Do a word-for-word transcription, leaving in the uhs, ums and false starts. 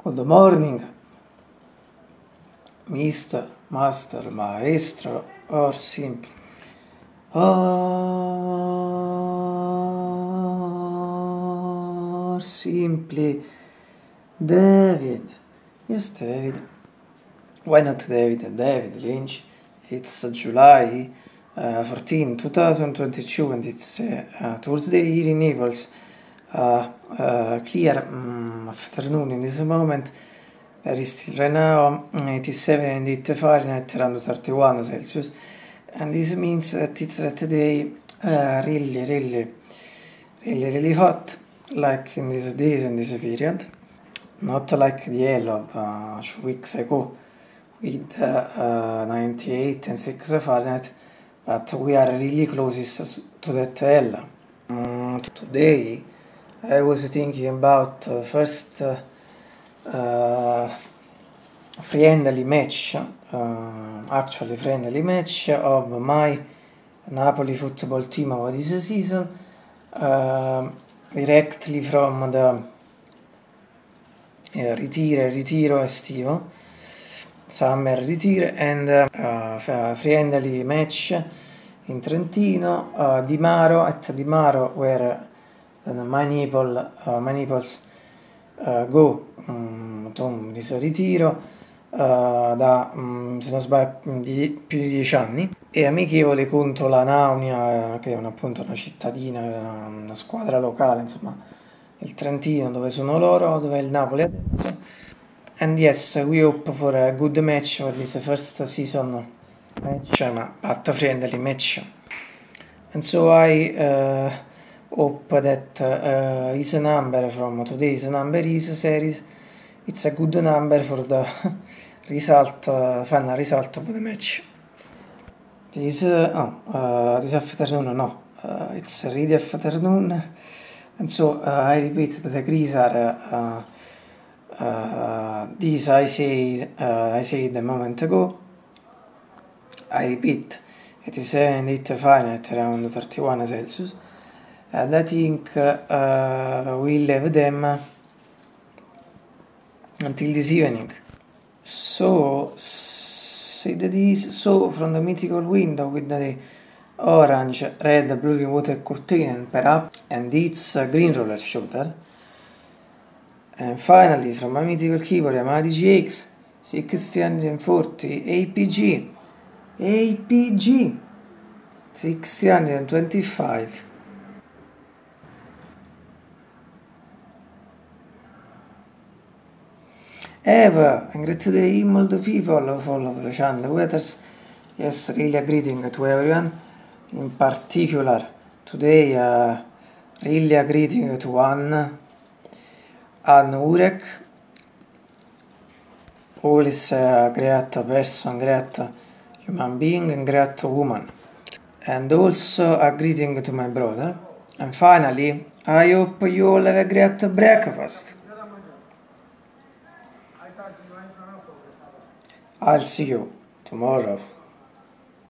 Good morning, Mister, Master, Maestro, or simply. Or simply David. Yes, David. Why not David? David Lynch. It's July uh, fourteenth, twenty twenty-two, and it's uh, Thursday here in Naples. Uh, uh, clear um, afternoon in this moment. There is still right now eighty-seven Fahrenheit, around thirty-one Celsius, and this means that it's uh, today uh, really, really, really, really hot, like in these days and this period. Not like the hell of uh, two weeks ago with uh, uh, ninety-eight and six Fahrenheit, but we are really closest to that hell. Um, today I was thinking about uh, first uh, uh, friendly match, uh, actually friendly match of my Napoli football team of this season, uh, directly from the uh, ritiro, ritiro estivo, summer retire, and uh, uh, friendly match in Trentino, uh, Di Maro, at Di Maro, where uh, my Naples, uh, my Naples uh, go um, to this ritiro uh, da, um, se non sbaglio, di, più di dieci anni, e amichevole contro la Naunia, che è una, appunto una cittadina, una, una squadra locale, insomma, il Trentino, dove sono loro, dove è il Napoli adesso. And yes, we hope for a good match for this first season match, but friendly match. And so I uh, hope that uh, his number from today's number is series, it's a good number for the result, uh, final result of the match. This, uh, oh, uh, this afternoon, no, uh, it's really afternoon, and so uh, I repeat that the Greece are uh, Uh, this I say uh, I said a moment ago. I repeat, eighty-seven, eight Fahrenheit, around thirty-one Celsius, and I think uh, we'll have them until this evening. So, said this, so from the mythical window with the orange, red, blue water curtain, perhaps, and its uh, green roller shooter. And finally, from my mythical keyboard, Yamaha D G X six three forty A P G, A P G six twenty-five. Eva, and great day, all the people who follow the channel weathers. Yes, really a greeting to everyone. In particular, today, uh, really a greeting to one. Anne Urek, always a great person, great human being, and great woman. And also a greeting to my brother. And finally, I hope you all have a great breakfast. I'll see you tomorrow.